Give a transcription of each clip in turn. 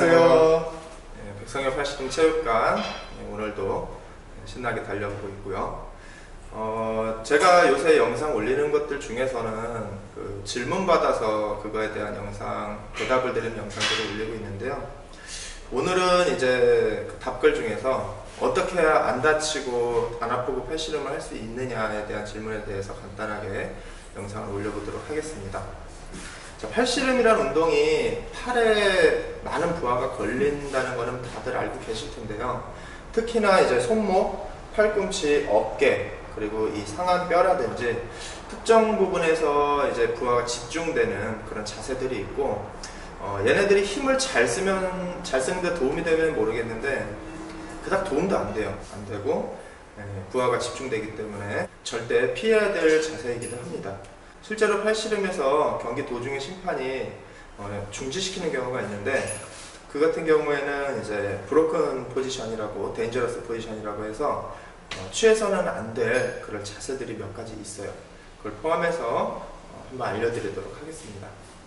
안녕하세요. 네, 백성현 팔씨름 체육관 오늘도 신나게 달려보고 있고요. 제가 요새 영상 올리는 것들 중에서는 질문 받아서 그거에 대한 영상, 대답을 드리는 영상들을 올리고 있는데요. 오늘은 이제 그 답글 중에서 어떻게 해야 안 다치고 안 아프고 팔씨름을 할 수 있느냐에 대한 질문에 대해서 간단하게 영상을 올려보도록 하겠습니다. 팔씨름이라는 운동이 팔에 많은 부하가 걸린다는 것은 다들 알고 계실 텐데요. 특히나 이제 손목, 팔꿈치, 어깨, 그리고 이 상완뼈라든지 특정 부분에서 이제 부하가 집중되는 그런 자세들이 있고, 얘네들이 힘을 잘 쓰는 데 도움이 되면 모르겠는데 그닥 도움도 안 돼요. 안 되고 부하가 집중되기 때문에 절대 피해야 될 자세이기도 합니다. 실제로 팔씨름에서 경기 도중에 심판이 중지시키는 경우가 있는데, 그 같은 경우에는 이제 브로큰 포지션이라고, 데인저러스 포지션이라고 해서 취해서는 안 될 그런 자세들이 몇 가지 있어요. 그걸 포함해서 한번 알려드리도록 하겠습니다.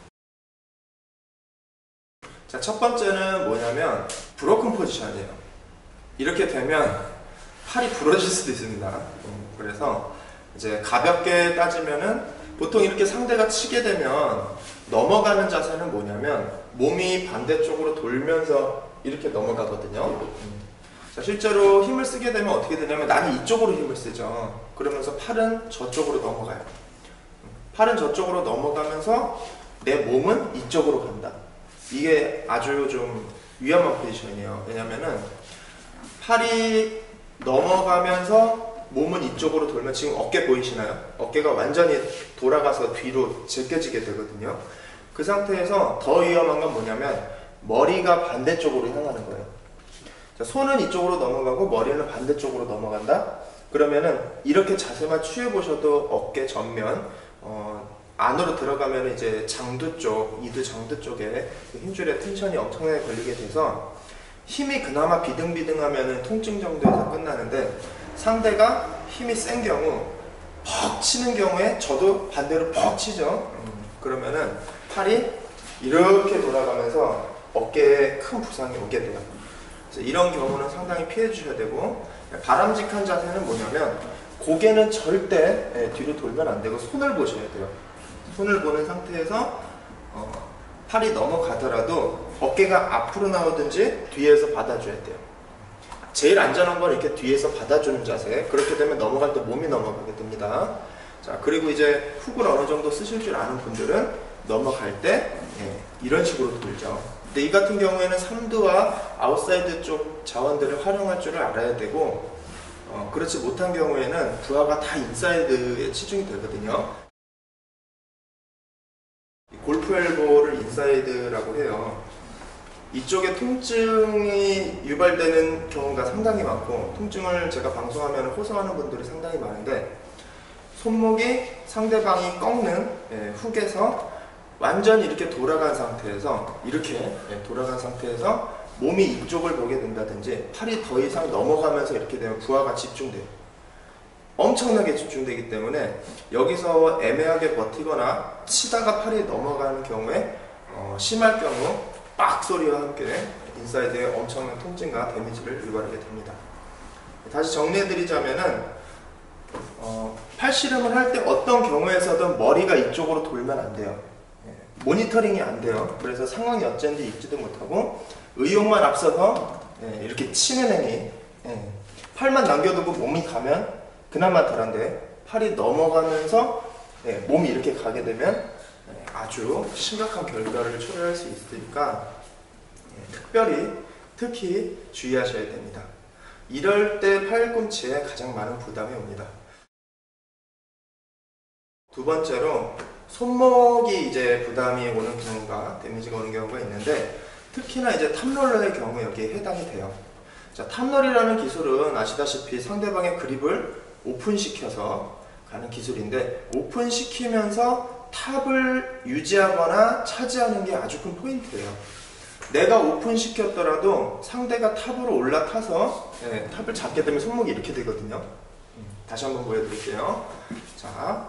자, 첫 번째는 뭐냐면 브로큰 포지션이에요. 이렇게 되면 팔이 부러질 수도 있습니다. 그래서 이제 가볍게 따지면은 보통 이렇게 상대가 치게 되면 넘어가는 자세는 뭐냐면 몸이 반대쪽으로 돌면서 이렇게 넘어가거든요. 자, 실제로 힘을 쓰게 되면 어떻게 되냐면 나는 이쪽으로 힘을 쓰죠. 그러면서 팔은 저쪽으로 넘어가요. 팔은 저쪽으로 넘어가면서 내 몸은 이쪽으로 간다. 이게 아주 좀 위험한 포지션이에요. 왜냐면은 팔이 넘어가면서 몸은 이쪽으로 돌면, 지금 어깨 보이시나요? 어깨가 완전히 돌아가서 뒤로 제껴지게 되거든요. 그 상태에서 더 위험한 건 뭐냐면 머리가 반대쪽으로 향하는 거예요. 자, 손은 이쪽으로 넘어가고 머리는 반대쪽으로 넘어간다? 그러면은 이렇게 자세만 취해 보셔도 어깨 전면 안으로 들어가면 이제 장두 쪽, 이두 장두 쪽에 그 힘줄에 텐션이 엄청나게 걸리게 돼서 힘이 그나마 비등비등하면 통증 정도에서 끝나는데, 상대가 힘이 센 경우, 퍽 치는 경우에 저도 반대로 퍽 치죠. 그러면은 팔이 이렇게 돌아가면서 어깨에 큰 부상이 오게 돼요. 그래서 이런 경우는 상당히 피해 주셔야 되고, 바람직한 자세는 뭐냐면 고개는 절대 뒤로 돌면 안 되고 손을 보셔야 돼요. 손을 보는 상태에서 팔이 넘어가더라도 어깨가 앞으로 나오든지 뒤에서 받아줘야 돼요. 제일 안전한 건 이렇게 뒤에서 받아주는 자세. 그렇게 되면 넘어갈 때 몸이 넘어가게 됩니다. 자, 그리고 이제 훅을 어느 정도 쓰실 줄 아는 분들은 넘어갈 때 이런 식으로 돌죠. 근데 이 같은 경우에는 삼두와 아웃사이드 쪽 자원들을 활용할 줄을 알아야 되고, 그렇지 못한 경우에는 부하가 다 인사이드에 치중이 되거든요. 골프 엘보를 인사이드라고 해요. 이쪽에 통증이 유발되는 경우가 상당히 많고, 통증을 제가 방송하면 호소하는 분들이 상당히 많은데, 손목이 상대방이 꺾는 훅에서 완전히 이렇게 돌아간 상태에서, 이렇게 돌아간 상태에서 몸이 이쪽을 보게 된다든지 팔이 더 이상 넘어가면서 이렇게 되면 부하가 집중돼요. 엄청나게 집중되기 때문에 여기서 애매하게 버티거나 치다가 팔이 넘어가는 경우에 심할 경우 빡 소리와 함께 인사이드에 엄청난 통증과 데미지를 유발하게 됩니다. 다시 정리해드리자면은 팔씨름을 할 때 어떤 경우에서든 머리가 이쪽으로 돌면 안 돼요. 모니터링이 안 돼요. 그래서 상황이 어쩐지 읽지도 못하고 의욕만 앞서서 이렇게 치는 행위, 팔만 남겨두고 몸이 가면 그나마 덜한데, 팔이 넘어가면서 몸이 이렇게 가게 되면 아주 심각한 결과를 초래할 수 있으니까 특히 주의하셔야 됩니다. 이럴 때 팔꿈치에 가장 많은 부담이 옵니다. 두 번째로 손목이 이제 부담이 오는 경우가, 데미지가 오는 경우가 있는데, 특히나 이제 탑롤러의 경우 여기에 해당이 돼요. 자, 탑롤이라는 기술은 아시다시피 상대방의 그립을 오픈시켜서 가는 기술인데, 오픈시키면서 탑을 유지하거나 차지하는 게 아주 큰 포인트예요. 내가 오픈시켰더라도 상대가 탑으로 올라타서 탑을 잡게 되면 손목이 이렇게 되거든요. 다시 한번 보여드릴게요. 자,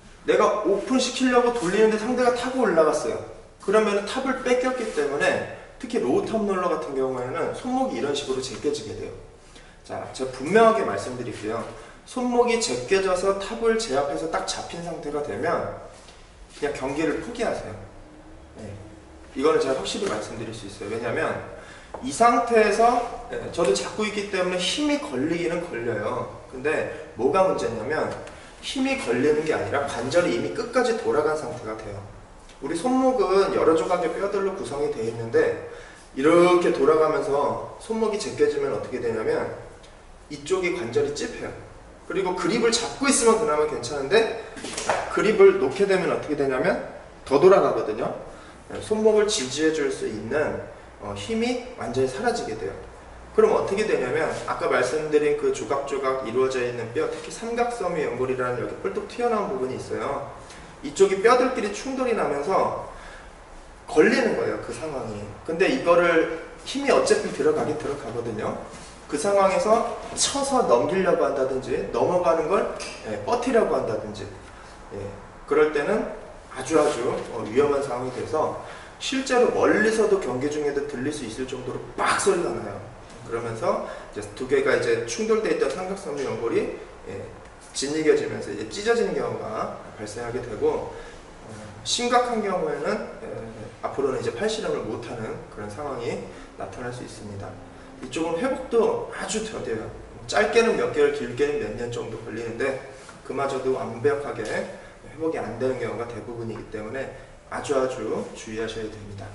내가 오픈시키려고 돌리는데 상대가 타고 올라갔어요. 그러면 탑을 뺏겼기 때문에 특히 로우 탑롤러 같은 경우에는 손목이 이런 식으로 제껴지게 돼요. 자, 제가 분명하게 말씀드릴게요. 손목이 제껴져서 탑을 제압해서 딱 잡힌 상태가 되면 그냥 경기를 포기하세요. 네. 이거는 제가 확실히 말씀드릴 수 있어요. 왜냐면 이 상태에서 저도 잡고 있기 때문에 힘이 걸리기는 걸려요. 근데 뭐가 문제냐면 힘이 걸리는 게 아니라 관절이 이미 끝까지 돌아간 상태가 돼요. 우리 손목은 여러 조각의 뼈들로 구성이 되어 있는데 이렇게 돌아가면서 손목이 제껴지면 어떻게 되냐면 이쪽이 관절이 찝혀요. 그리고 그립을 잡고 있으면 그나마 괜찮은데 그립을 놓게 되면 어떻게 되냐면 더 돌아가거든요. 손목을 지지해 줄 수 있는 힘이 완전히 사라지게 돼요. 그럼 어떻게 되냐면 아까 말씀드린 그 조각조각 이루어져 있는 뼈, 특히 삼각섬유 연골이라는 여기 뿔뚝 튀어나온 부분이 있어요. 이쪽이 뼈들끼리 충돌이 나면서 걸리는 거예요, 그 상황이. 근데 이거를 힘이 어쨌든 들어가거든요. 그 상황에서 쳐서 넘기려고 한다든지 넘어가는 걸 버티려고 한다든지 그럴 때는 아주 위험한 상황이 돼서 실제로 멀리서도 경기 중에도 들릴 수 있을 정도로 빡 소리가 나요. 그러면서 이제 두 개가 이제 충돌되어 있던 삼각섬유 연골이 짓이겨지면서 이제 찢어지는 경우가 발생하게 되고 심각한 경우에는 앞으로는 이제 팔씨름을 못하는 그런 상황이 나타날 수 있습니다. 이쪽은 회복도 아주 더뎌요. 짧게는 몇 개월, 길게는 몇 년 정도 걸리는데 그마저도 완벽하게 회복이 안 되는 경우가 대부분이기 때문에 아주 주의하셔야 됩니다.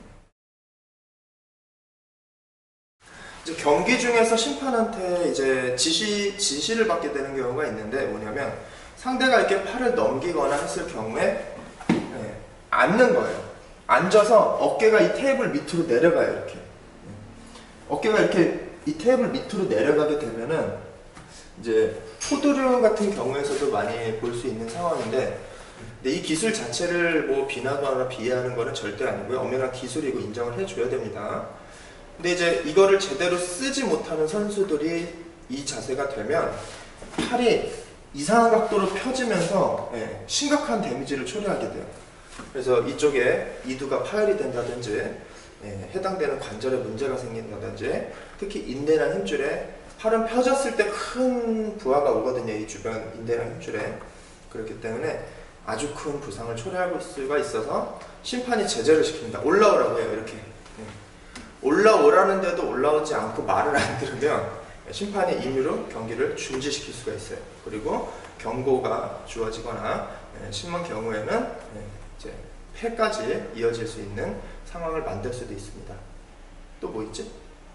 이제 경기 중에서 심판한테 이제 지시를 받게 되는 경우가 있는데 뭐냐면 상대가 이렇게 팔을 넘기거나 했을 경우에 앉는 거예요. 앉아서 어깨가 이 테이블 밑으로 내려가요. 이렇게 어깨가 이렇게 이 테이블 밑으로 내려가게 되면은 이제 포드류 같은 경우에서도 많이 볼 수 있는 상황인데 근데 이 기술 자체를 뭐 비난하거나 비하하는 거는 절대 아니고요. 엄연한 기술이고 인정을 해줘야 됩니다. 근데 이제 이거를 제대로 쓰지 못하는 선수들이 이 자세가 되면 팔이 이상한 각도로 펴지면서 심각한 데미지를 초래하게 돼요. 그래서 이쪽에 이두가 파열이 된다든지 해당되는 관절에 문제가 생긴다든지 특히 인대나 힘줄에 팔은 펴졌을 때 큰 부하가 오거든요. 이 주변 인대나 힘줄에. 그렇기 때문에 아주 큰 부상을 초래할 수가 있어서 심판이 제재를 시킵니다. 올라오라고 해요. 이렇게 올라오라는데도 올라오지 않고 말을 안 들으면 심판이 임의로 경기를 중지시킬 수가 있어요. 그리고 경고가 주어지거나 심한 경우에는 이제 패까지 이어질 수 있는 상황을 만들 수도 있습니다. 또 뭐 있지?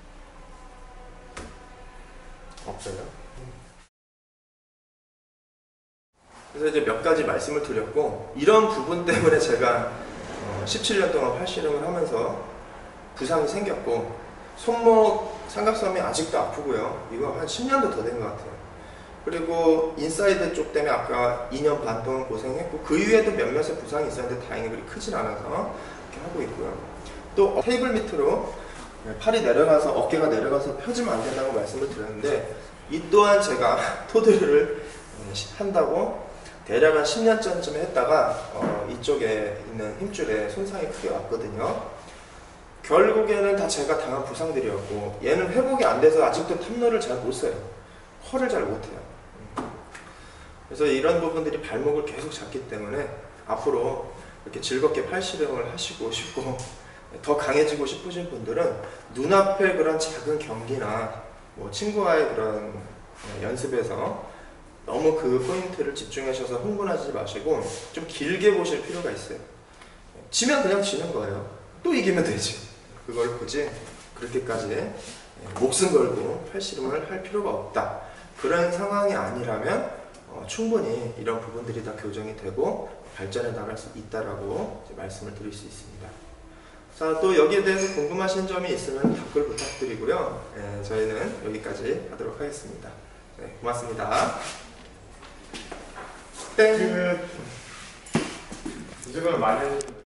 없어요. 그래서 이제 몇 가지 말씀을 드렸고 이런 부분 때문에 제가 17년 동안 팔씨름을 하면서 부상이 생겼고 손목 삼각섬이 아직도 아프고요. 이거 한 10년도 더 된 것 같아요. 그리고 인사이드 쪽 때문에 아까 2년 반 동안 고생했고 그 이후에도 몇몇의 부상이 있었는데 다행히 그리 크진 않아서 이렇게 하고 있고요. 또 테이블 밑으로 팔이 내려가서 어깨가 내려가서 펴지면 안 된다고 말씀을 드렸는데 이 또한 제가 포드류를 한다고 대략 한 10년 전쯤에 했다가 이쪽에 있는 힘줄에 손상이 크게 왔거든요. 결국에는 다 제가 당한 부상들이었고 얘는 회복이 안 돼서 아직도 탑롤을 잘 못 써요. 컬을 잘 못해요. 그래서 이런 부분들이 발목을 계속 잡기 때문에 앞으로 이렇게 즐겁게 팔씨름을 하시고 싶고 더 강해지고 싶으신 분들은 눈앞의 그런 작은 경기나 뭐 친구와의 그런 연습에서 너무 그 포인트를 집중하셔서 흥분하지 마시고 좀 길게 보실 필요가 있어요. 지면 그냥 지는 거예요. 또 이기면 되지. 그걸 굳이 그렇게까지 목숨 걸고 팔씨름을 할 필요가 없다. 그런 상황이 아니라면 충분히 이런 부분들이 다 교정이 되고 발전해 나갈 수 있다라고 말씀을 드릴 수 있습니다. 자, 또 여기에 대해서 궁금하신 점이 있으면 댓글 부탁드리고요. 저희는 여기까지 하도록 하겠습니다. 네, 고맙습니다. 땡! 지금 많이 해주시면